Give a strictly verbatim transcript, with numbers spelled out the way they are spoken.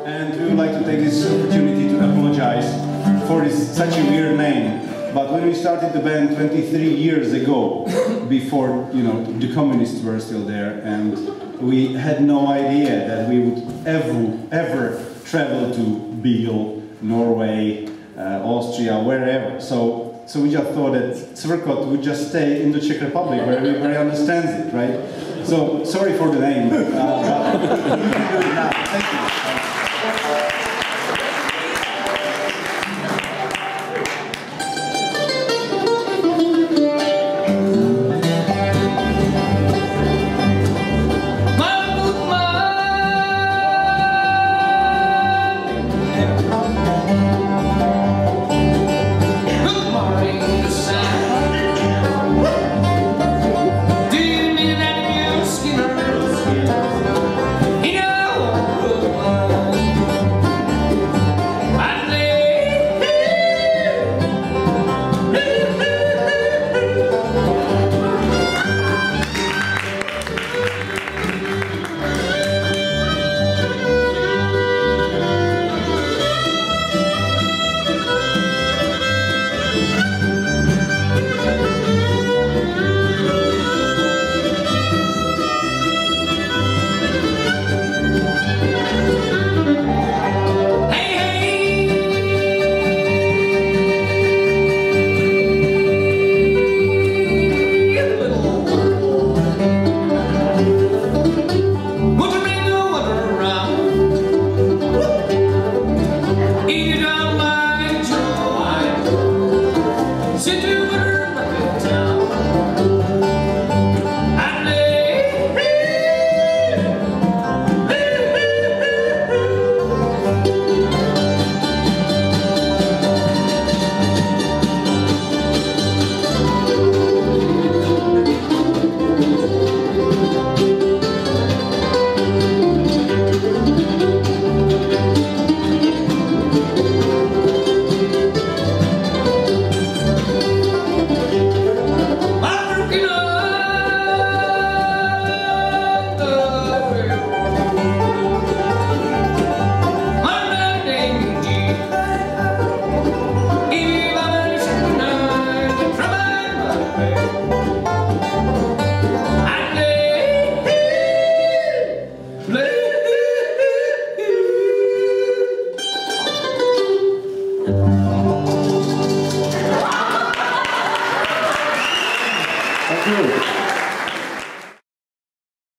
and we would like to take this opportunity to apologize for this such a weird name. But when we started the band twenty-three years ago, before you know the communists were still there, and we had no idea that we would ever ever travel to Bühl, Norway, uh, Austria, wherever. So. So we just thought that Cwrkot would just stay in the Czech Republic, where everybody understands it, right? So sorry for the name. Uh, but we can do it now.